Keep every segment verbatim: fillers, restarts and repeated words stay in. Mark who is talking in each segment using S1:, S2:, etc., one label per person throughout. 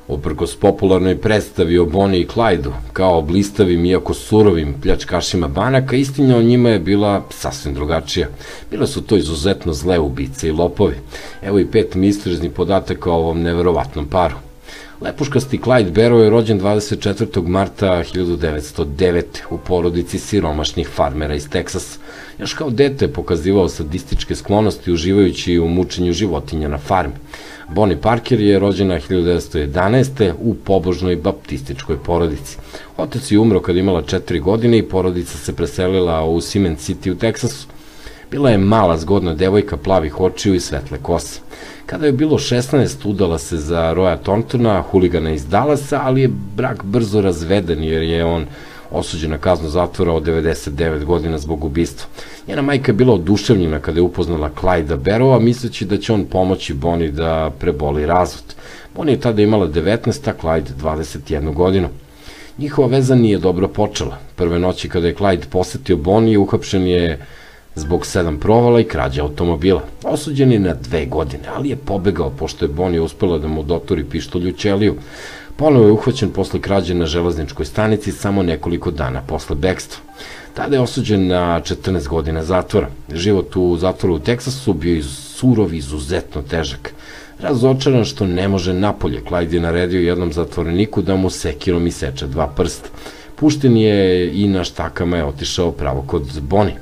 S1: Uprkos popularnoj predstavi o Bonnie i Clyde-u, kao blistavim iako surovim pljačkašima banaka, istina o njima je bila sasvim drugačija. Bile su to izuzetno zle ubice i lopovi. Evo i pet misterioznih podataka o ovom neverovatnom paru. Lepuškasti Clyde Barrow je rođen dvadeset četvrtog marta hiljadu devetsto devete. u porodici siromašnih farmera iz Teksasa. Još kao dete je pokazivao sadističke sklonosti uživajući u mučenju životinja na farmi. Bonnie Parker je rođena hiljadu devetsto jedanaeste. u pobožnoj baptističkoj porodici. Otac je umro kad imala četiri godine i porodica se preselila u Cement City u Teksasu. Bila je mala, zgodna devojka plavih očiju i svetle kose. Kada je bilo šesnaest, udala se za Roya Thorntona, huligana iz Dallasa, ali je brak brzo razveden jer je on osuđen na kaznu zatvora od devedeset devet godina zbog ubistva. Njena majka je bila oduševljena kada je upoznala Clyda Barrowa, misleći da će on pomoći Bonnie da preboli razvod. Bonnie je tada imala devetnaest, a Clyde dvadeset jednu godinu. Njihova veza nije dobro počela. Prve noći kada je Clyde posetio Bonnie, uhapšen je zbog sedam provala i krađa automobila. Osuđen je na dve godine, ali je pobegao pošto je Bonnie uspela da mu doturi pištolj u ćeliju. Ponovo je uhvaćen posle krađe na železničkoj stanici samo nekoliko dana posle bekstva. Tada je osuđen na četrnaest godina zatvora. Život u zatvoru u Teksasu bio je surov i izuzetno težak. Razočaran što ne može napolje, Clyde je naredio jednom zatvoreniku da mu sekirom iseče dva prsta. Pušten je i na štakama je otišao pravo kod Bonnie.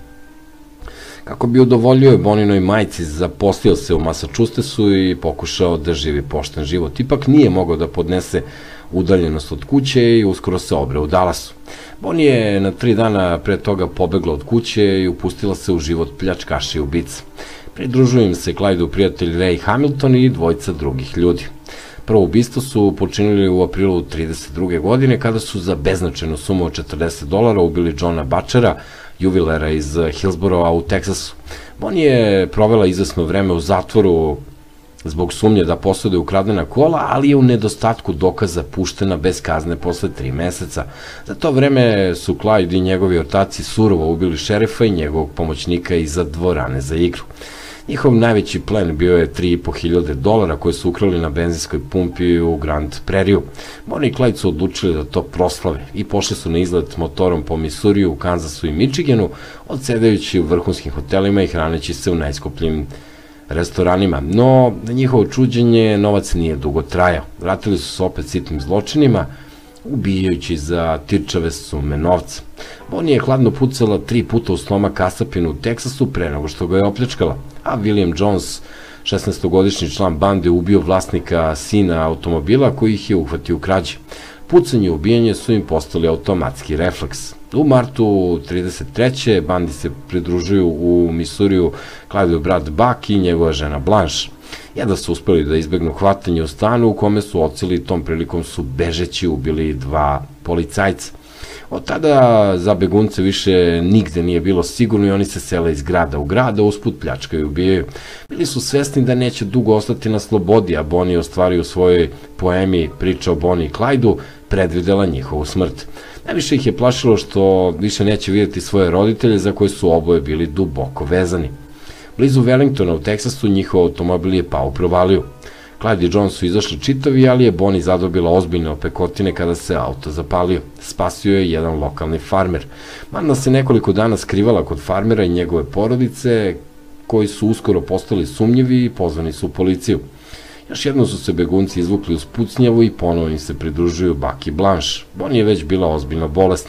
S1: Kako bi udovoljio Bonninoj majci, zaposlio se u Massachusettsu i pokušao da živi pošten život. Ipak nije mogao da podnese udaljenost od kuće i uskoro se obreo u Dallasu. Bonnie je na tri dana pre toga pobegla od kuće i upustila se u život pljačkaša i ubica. Pridružuju im se Clyde-u prijatelj Ray Hamilton i dvojica drugih ljudi. Prvo ubistvo su počinili u aprilu trideset druge godine kada su za beznačajnu sumu od četrdeset dolara ubili Johna Butchera, juvilera iz Hillsborougha u Teksasu. Bonnie je provela izvesno vreme u zatvoru zbog sumnje da posjeduje ukradena kola, ali je u nedostatku dokaza puštena bez kazne posle tri meseca. Za to vreme su Clyde i njegovi ortaci surovo ubili šerifa i njegovog pomoćnika iza dvorane za igru. Njihov najveći plen bio je tri i po hiljade dolara koje su ukrali na benzinskoj pumpi u Grand Prairiju. Bonnie i Clyde su odlučili da to proslave i pošli su na izlet motorom po Missouriju, Kansasu i Michiganu, odsedajući u vrhunskim hotelima i hraneći se u najskupljim restoranima. No, na njihovo čuđenje novac nije dugo trajao. Vratili su se opet sitnim zločinima, ubijajući za tirčave sume novca. Bonnie je hladno pucala tri puta u stomak kasapinu u Teksasu pre nego što ga je opljačkala, a William Jones, šesnaestogodišnji član bande, ubio vlasnika sina automobila koji ih je uhvatio u krađi. Pucanje i ubijanje su im postali automatski refleks. U martu trideset treće bandi se pridružuju u Missouriju Clydeov brat Buck i njegova žena Blanche. Jedva su uspeli da izbegnu hvatanje u stanu u kome su ocili i tom prilikom su bežeći ubili dva policajca. Od tada za begunce više nigde nije bilo sigurno i oni se sele iz grada u grada, usput pljačkaju i ubijaju. Bili su svesni da neće dugo ostati na slobodi, a Bonnie ostvari u svojoj poemi Priča o Bonnie i Clyde-u predvidela njihovu smrt. Najviše ih je plašilo što više neće vidjeti svoje roditelje za koje su oboje bili duboko vezani. Blizu Wellingtona u Teksasu njihov automobil je pao u provaliju. Clyde i John su izašli čitavi, ali je Bonnie zadobila ozbiljne opekotine kada se auto zapalio. Spasio je jedan lokalni farmer. Manda se nekoliko dana skrivala kod farmera i njegove porodice, koji su uskoro postali sumnjivi i pozvani su u policiju. Još jednom su se begunci izvukli uz pucnjavu i ponovo im se pridružuju Buck i Blanche. Bonnie je već bila ozbiljno bolesna.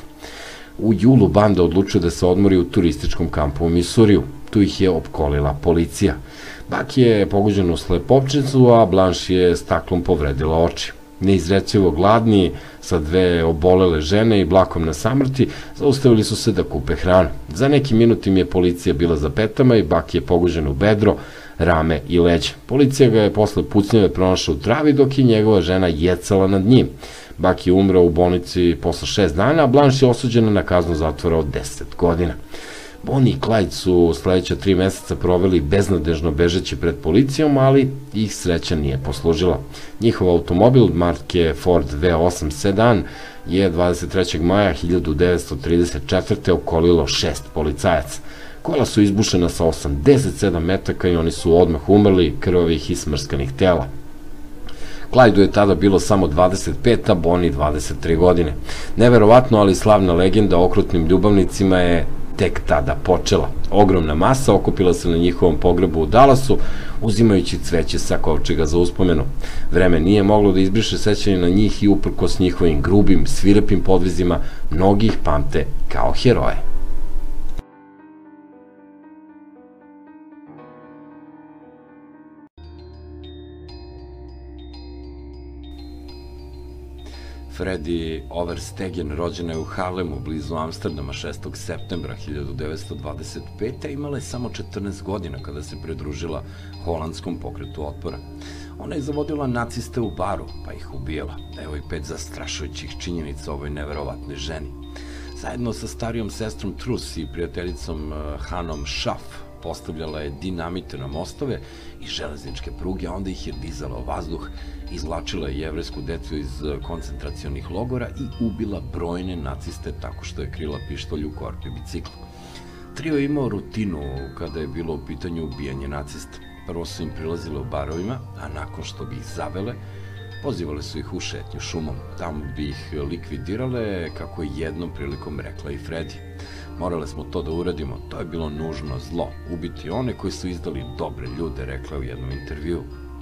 S1: U julu banda odlučuje da se odmori u turističkom kampu u Missouriju. Tu ih je opkolila policija. Buck je pogođen u slepopčicu, a Blanche je staklom povredila oči. Neizrecivo gladni, sa dve obolele žene i blakom na samrti, zaustavili su se da kupe hranu. Za neki minut im je policija bila za petama i Buck je pogođen u bedro, rame i leđa. Policija ga je posle pucnjave pronašla u travi dok je njegova žena jecala nad njim. Buck je umrao u bolnici posle šest dana, a Blanche je osuđena na kaznu zatvora od deset godina. Bonnie i Clyde su sledeća tri meseca proveli beznadežno bežeći pred policijom, ali ih sreća nije poslužila. Njihov automobil marke Ford V osam sedan je dvadeset trećeg maja hiljadu devetsto trideset četvrte okolilo šest policajaca. Kola su izbušena sa osamdeset sedam metaka i oni su odmah umrli krvavih i smrskanih tela. Clydu je tada bilo samo dvadeset pet, a Bonnie dvadeset tri godine. Neverovatno, ali slavna legenda o okrutnim ljubavnicima je tek tada počela. Ogromna masa okupila se na njihovom pogrebu u Dallasu, uzimajući cveće sa kovčega za uspomenu. Vreme nije moglo da izbriše sećanje na njih i uprkos njihovim grubim, svirepim podvizima, mnogi ih pamte kao heroje. Freddie Overstegen rođena je u Harlemu, blizu Amsterdama, šestog septembra hiljadu devetsto dvadeset pete. Imala je samo četrnaest godina kada se pridružila holandskom pokretu otpora. Ona je zavodila naciste u baru, pa ih ubijala. Evo i pet zastrašujućih činjenica o ovoj neverovatnoj ženi. Zajedno sa starijom sestrom Truss i prijateljicom Hanom Schaff postavljala je dinamite na mostove i železničke pruge, a onda ih je dizala u vazduh, izvlačila je jevrejsku decu iz koncentracionih logora i ubila brojne naciste tako što je krila pištolj u korpi bicikla. Trio je imao rutinu kada je bilo u pitanju ubijanje nacista. Prvo su im prilazile u barovima, a nakon što bi ih zavele, pozivale su ih u šetnju šumom. Tamo bi ih likvidirale, kako je jednom prilikom rekla i Freddie. Morale smo to da uradimo, to je bilo nužno zlo, ubiti one koji su izdali dobre ljude, rekla je u jednom intervjuu.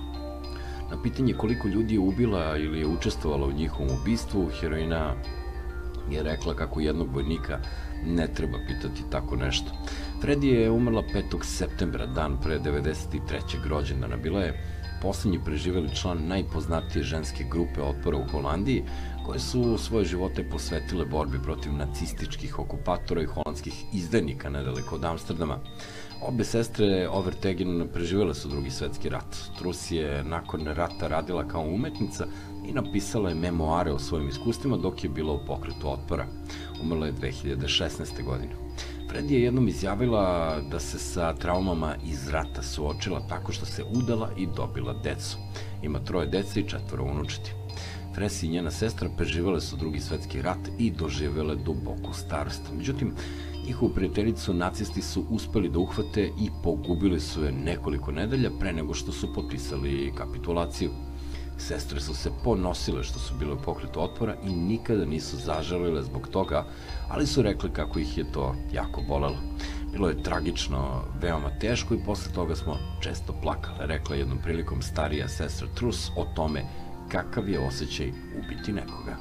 S1: Na pitanje koliko ljudi je ubila ili je učestvovala u njihovom ubistvu, heroina je rekla kako jednog vojnika ne treba pitati tako nešto. Freddie je umrla petog septembra, dan pre devedeset trećeg rođendana. Bila je poslednji preživeli član najpoznatije ženske grupe otpora u Holandiji, koje su svoje živote posvetile borbi protiv nacističkih okupatora i holandskih izdajnika nedaleko od Amsterdama. Obe sestre Overstegen preživele su Drugi svetski rat. Truss je nakon rata radila kao umetnica i napisala je memoare o svojim iskustvima dok je bila u pokretu otpora. Umrla je dve hiljade šesnaeste. godine. Freddie je jednom izjavila da se sa traumama iz rata suočila tako što se udala i dobila decu. Ima troje dece i četvoro unučeti. Fresi i njena sestra preživele su Drugi svetski rat i doživele duboku starost. Međutim, njihovu prijateljicu nacisti su uspeli da uhvate i pogubili su je nekoliko nedelja pre nego što su potpisali kapitulaciju. Sestre su se ponosile što su bile u pokretu otpora i nikada nisu zažalile zbog toga, ali su rekli kako ih je to jako bolelo. Bilo je tragično, veoma teško i posle toga smo često plakale, rekla jednom prilikom starija sestra Truss o tome kakav je osjećaj ubiti nekoga.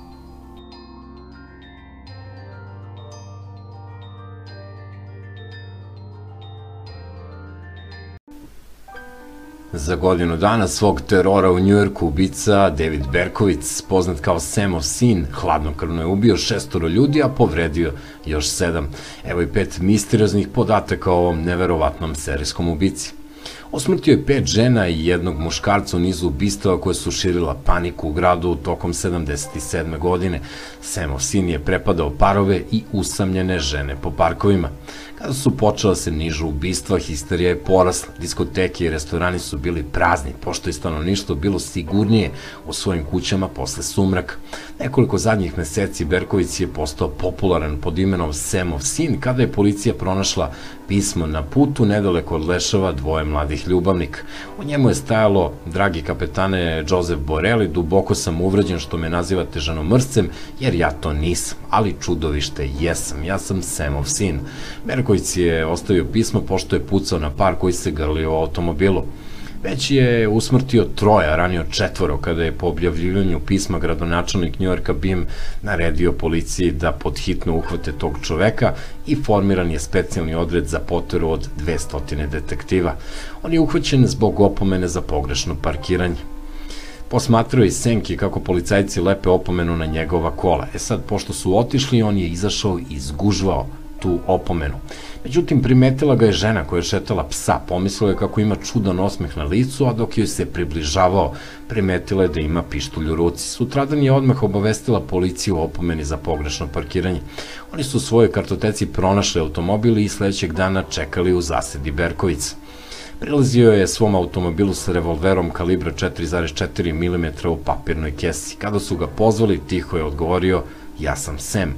S1: Za godinu dana svog terora u Njujorku ubica David Berkowitz, poznat kao Samov sin, hladnokrvno je ubio šestoro ljudi, a povredio još sedam. Evo i pet misterioznih podataka o ovom neverovatnom serijskom ubici. Osmrtio je pet žena i jednog muškarca u nizu ubistava koje su širila paniku u gradu tokom sedamdeset sedme. godine. Samov sin je prepadao parove i usamljene žene po parkovima. Kada su počela se nižu ubistva, histerija je porasla. Diskoteke i restorani su bili prazni, pošto je stanovništvo bilo sigurnije u svojim kućama posle sumraka. Nekoliko zadnjih meseci Berkowitz je postao popularan pod imenom Samov sin kada je policija pronašla pismo na putu nedaleko od leševa dvoje mladih ljubavnika. U njemu je stajalo: dragi kapetane Joseph Borelli, duboko sam uvređen što me nazivate ženomrscem, jer ja to nisam, ali čudovište jesam, ja sam Samov sin. Berkowitz je ostavio pismo pošto je pucao na par koji se grlio u automobilu. Već je usmrtio troja, ranio četvoro, kada je po objavljivanju pisma gradonačelnik Njujorka Bim naredio policiji da podhitno uhvate tog čoveka i formiran je specijalni odred za poteru od dvesta detektiva. On je uhvaćen zbog opomene za pogrešno parkiranje. Posmatrao je iz senke kako policajci lepe opomenu na njegova kola. E sad, pošto su otišli, on je izašao i izgužvao tu opomenu. Međutim, primetila ga je žena koja je šetala psa, pomislila je kako ima čudan osmeh na licu, a dok joj se približavao, primetila je da ima pištolj u ruci. Sutradan je odmah obavestila policiju o opomeni za pogrešno parkiranje. Oni su u svojoj kartoteci pronašli automobil i sledećeg dana čekali u zasedi Berkowitza. Prilazio je svom automobilu sa revolverom kalibra četiri zarez četiri milimetra u papirnoj kesi. Kada su ga pozvali, tiho je odgovorio: ja sam Sam.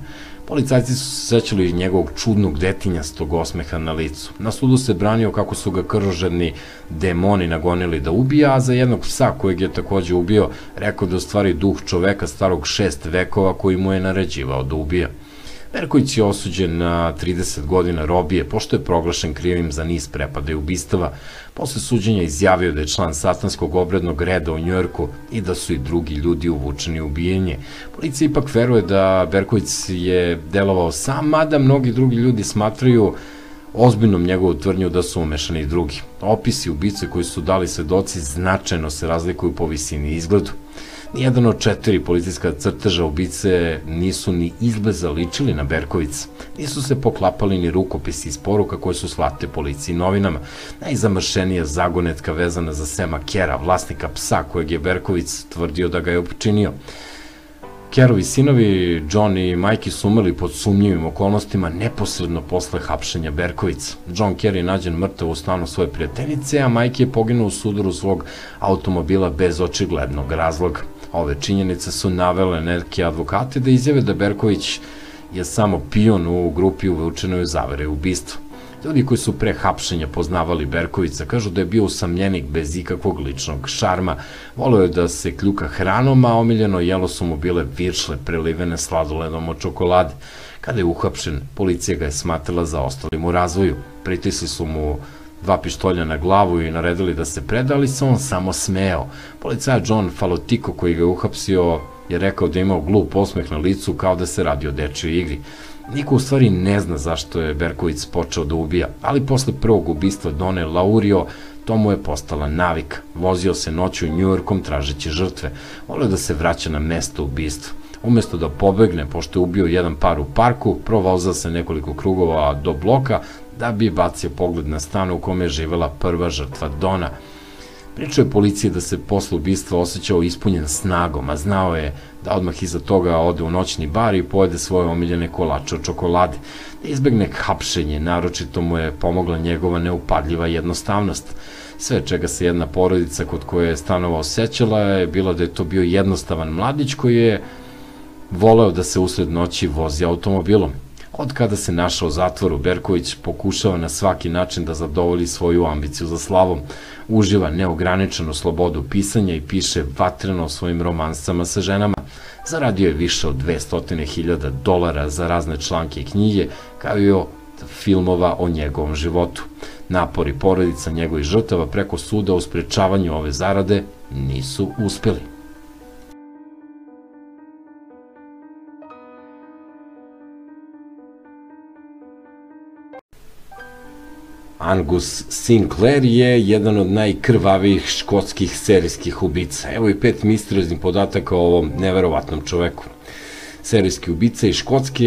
S1: Policajci su se sećali njegovog čudnog detinjastog osmeha na licu. Na sudu se branio kako su ga krvožedni demoni nagonili da ubija, a za jednog psa kojeg je takođe ubio rekao da u stvari duh čoveka starog šest vekova koji mu je naređivao da ubija. Berković je osuđen na trideset godina robije, pošto je proglašen krivim za niz prepada i ubistava. Posle suđenja izjavio da je član satanskog obrednog reda u Njujorku i da su i drugi ljudi uvučeni u ubijenje. Policija ipak veruje da Berković je delovao sam, mada mnogi drugi ljudi smatraju ozbiljnom njegovu tvrdnju da su umešani i drugi. Opisi ubice koji su dali svedoci značajno se razlikuju po visini i izgledu. Nijedan od četiri policijska crteža ubice nisu ni izbliza ličili na Berkovića. Nisu se poklapali ni rukopisi iz poruka koje su slate policiji i novinama. Najzamršenija zagonetka vezana za Sema Kera, vlasnika psa kojeg je Berković tvrdio da ga je opčinio. Kerovi sinovi, John i Mikey, su umrli pod sumnjivim okolnostima neposredno posle hapšenja Berkovića. John Kerr je nađen mrtav u stanu svoje prijateljice, a Mikey je poginuo u sudaru svog automobila bez očiglednog razloga. Ove činjenice su navele neke advokate da izjave da Berković je samo pion u grupi uvučenoj u zavere i ubistva. Ljudi koji su pre hapšenja poznavali Berkovića kažu da je bio usamljenik bez ikakvog ličnog šarma, voleo je da se kljuka hranom, a omiljeno jelo su mu bile viršle prelivene sladoledom od čokolade. Kada je uhapšen, policija ga je smatrala zaostalim u razvoju. Pritisli su mu dva pištolja na glavu i naredili da se preda, ali se on samo smeo. Policajac John Falotiko, koji ga je uhapsio, je rekao da je imao glup osmeh na licu kao da se radi o dečjoj igri. Niko u stvari ne zna zašto je Berković počeo da ubija, ali posle prvog ubistva Done Laurio to mu je postala navika. Vozio se noću Njujorkom tražeći žrtve. Voleo da se vraća na mesto ubistva. Umesto da pobegne, pošto je ubio jedan par u parku, provozao se nekoliko krugova do bloka da bi bacio pogled na stan u kome je živela prva žrtva Dona. Pričao je policiji da se posle ubistva osjećao ispunjen snagom, a znao je da odmah iza toga ode u noćni bar i pojede svoje omiljene kolače od čokolade. Da izbegne hapšenje, naročito mu je pomogla njegova neupadljiva jednostavnost. Sve čega se jedna porodica kod koje je stanovao sećala je bila da je to bio jednostavan mladić koji je voleo da se usred noći vozi automobilom. Od kada se našao u zatvoru, Berković pokušava na svaki način da zadovolji svoju ambiciju za slavom. Uživa neograničenu slobodu pisanja i piše vatreno o svojim romansama sa ženama. Zaradio je više od dvesta hiljada dolara za razne članke i knjige, kao i od filmova o njegovom životu. Napori porodica njegovih žrtava preko suda u sprečavanju ove zarade nisu uspeli. Angus Sinclair je jedan od najkrvavijih škotskih serijskih ubica. Evo i pet misterioznih podataka o ovom neverovatnom čoveku. Serijski ubica iz Škotske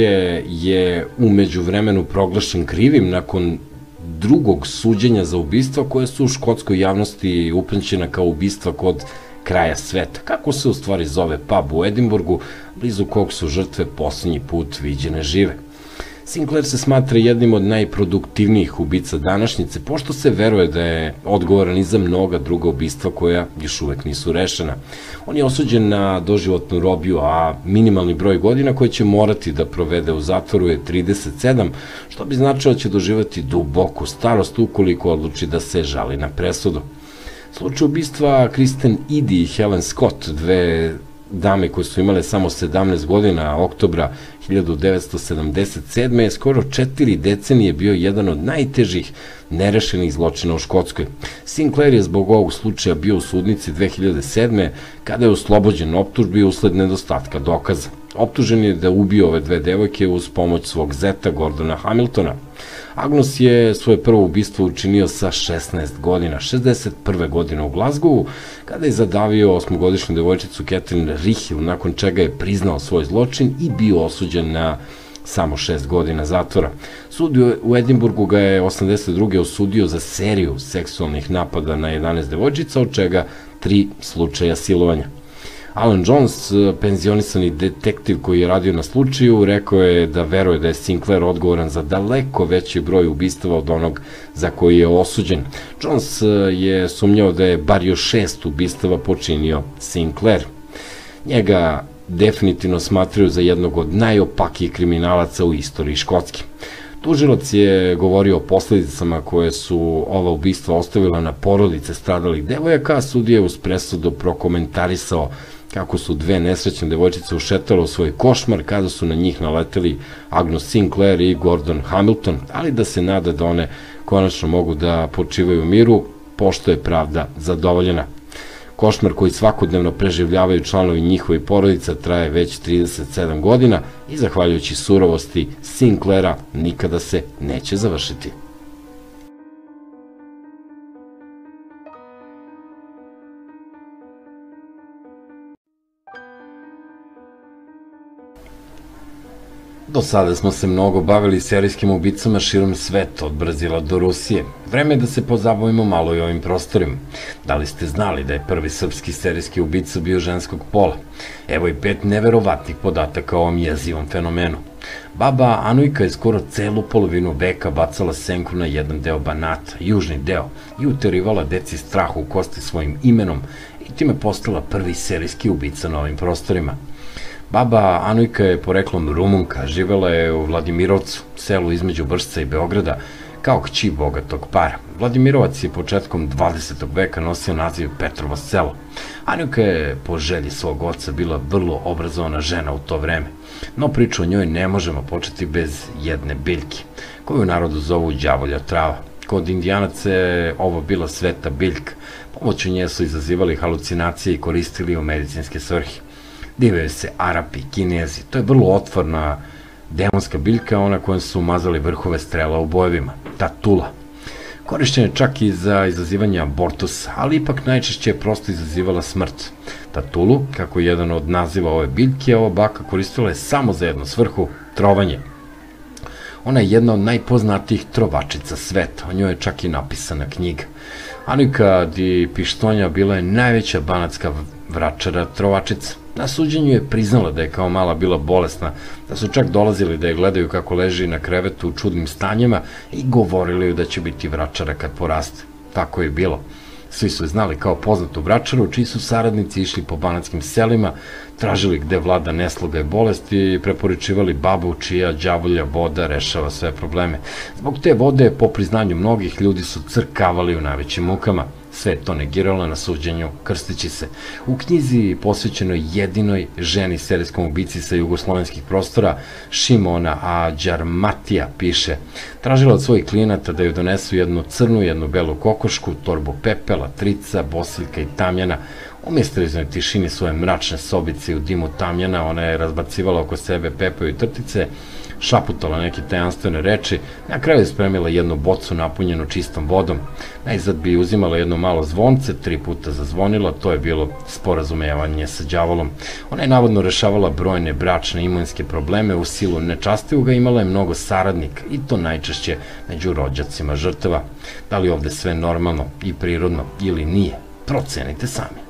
S1: je umeđu vremenu proglašen krivim nakon drugog suđenja za ubistva koje su u škotskoj javnosti upamćena kao ubistva kod kraja sveta. Kako se u stvari zove pub u Edinburgu, blizu kog su žrtve poslednji put viđene žive. Sinclair se smatra jednim od najproduktivnijih ubica današnjice, pošto se veruje da je odgovoran i za mnoga druga ubistva koja još uvek nisu rešena. On je osuđen na doživotnu robiju, a minimalni broj godina koje će morati da provede u zatvoru je trideset sedam, što bi značilo da će doživati duboku starost ukoliko odluči da se žali na presudu. Slučaj ubistva Kristen Eddy i Helen Scott, dve dame koje su imale samo sedamnaest godina, oktobra hiljadu devetsto sedamdeset sedme. je skoro četiri decenije bio jedan od najtežih nerešenih zločina u Škotskoj. Sinclair je zbog ovog slučaja bio u sudnici dve hiljade sedme. kada je oslobođen optužbi usled nedostatka dokaza. Optužen je da ubio ove dve devojke uz pomoć svog zeta Gordona Hamiltona. Agnos je svoje prvo ubistvo učinio sa šesnaest godina, šezdeset prve godine u Glazgovu, kada je zadavio osmogodišnju devojčicu Catherine Rihill, nakon čega je priznao svoj zločin i bio osuđen na samo šest godina zatvora. Sud u Edinburgu ga je osamdeset druge osudio za seriju seksualnih napada na jedanaest devojčica, od čega tri slučaja silovanja. Alan Jones, penzionisani detektiv koji je radio na slučaju, rekao je da veruje da je Sinclair odgovoran za daleko veći broj ubistava od onog za koji je osuđen. Jones je sumnjao da je bar još šest ubistava počinio Sinclair. Njega definitivno smatraju za jednog od najopakijih kriminalaca u istoriji Škotske. Tužilac je govorio o posledicama koje su ova ubistva ostavila na porodice stradalih devojaka, a sudija je uz presudu prokomentarisao kako su dve nesrećne devojčice ušetale u svoj košmar kada su na njih naleteli Agnes Sinclair i Gordon Hamilton, ali da se nada da one konačno mogu da počivaju u miru, pošto je pravda zadovoljena. Košmar koji svakodnevno preživljavaju članovi njihovih porodica traje već trideset sedam godina i zahvaljujući surovosti Sinclaira nikada se neće završiti. Do sada smo se mnogo bavili serijskim ubicama širom sveta, od Brazila do Rusije. Vreme je da se pozabavimo malo i ovim prostorima. Da li ste znali da je prvi srpski serijski ubica bio ženskog pola? Evo i pet neverovatnih podataka o ovom jezivom fenomenu. Baba Anujka je skoro celu polovinu veka bacala senku na jedan deo Banata, južni deo, i uterivala deci strah u kosti svojim imenom i time postala prvi serijski ubica na ovim prostorima. Baba Anujka je poreklom Rumunka, živela je u Vladimirovcu, selu između Vršca i Beograda, kao kći bogatog para. Vladimirovac je početkom dvadesetog veka nosio naziv Petrovo selo. Anujka je po želji svog oca bila vrlo obrazovana žena u to vreme, no priču o njoj ne možemo početi bez jedne biljke, koju u narodu zovu đavolja trava. Kod indijanaca je ovo bila sveta biljka, pomoću nje su izazivali halucinacije i koristili u medicinske svrhe. Divaju se Arapi, Kinezi, to je vrlo otvorna demonska biljka, ona kojom su umazali vrhove strela u bojevima, ta tula. Korišćena je čak i za izazivanje abortusa, ali ipak najčešće je prosto izazivala smrt. Ta tulu, kako je jedan od naziva ove biljke, ova baka koristila je samo za jednu svrhu, trovanje. Ona je jedna od najpoznatijih trovačica sveta, o njoj je čak i napisana knjiga. Anujka di Pištonja bila je najveća banatska vračara trovačica. Na suđenju je priznala da je kao mala bila bolesna, da su čak dolazili da je gledaju kako leži na krevetu u čudnim stanjima i govorili joj da će biti vračara kad poraste. Tako je bilo. Svi su je znali kao poznatu vračaru, čiji su saradnici išli po banatskim selima, tražili gde vlada nesloga i bolest i preporučivali babu čija đavolja voda rešava sve probleme. Zbog te vode, po priznanju mnogih, ljudi su crkavali u najvećim mukama. Sve to negirala na suđenju krstići se. U knjizi posvećenoj jedinoj ženi serijskom ubici sa jugoslovenskih prostora, Šimona Ađarmatija, piše: tražila od svojih klijenata da joj donesu jednu crnu, jednu belu kokošku, torbu pepela, trica, bosiljka i tamjana. U misteriznoj tišini svoje mračne sobice i u dimu tamjana ona je razbacivala oko sebe pepeo i trtice, šaputala neke tajanstvene reči, na kraju je spremila jednu bocu napunjenu čistom vodom. Najzad bi uzimala jedno malo zvonce, tri puta zazvonila, to je bilo sporazumevanje sa đavolom. Ona je navodno rešavala brojne bračne imovinske probleme, u silu nečastivoga imala je mnogo saradnika, i to najčešće među rođacima žrtava. Da li ovde sve normalno i prirodno ili nije? Procenite sami.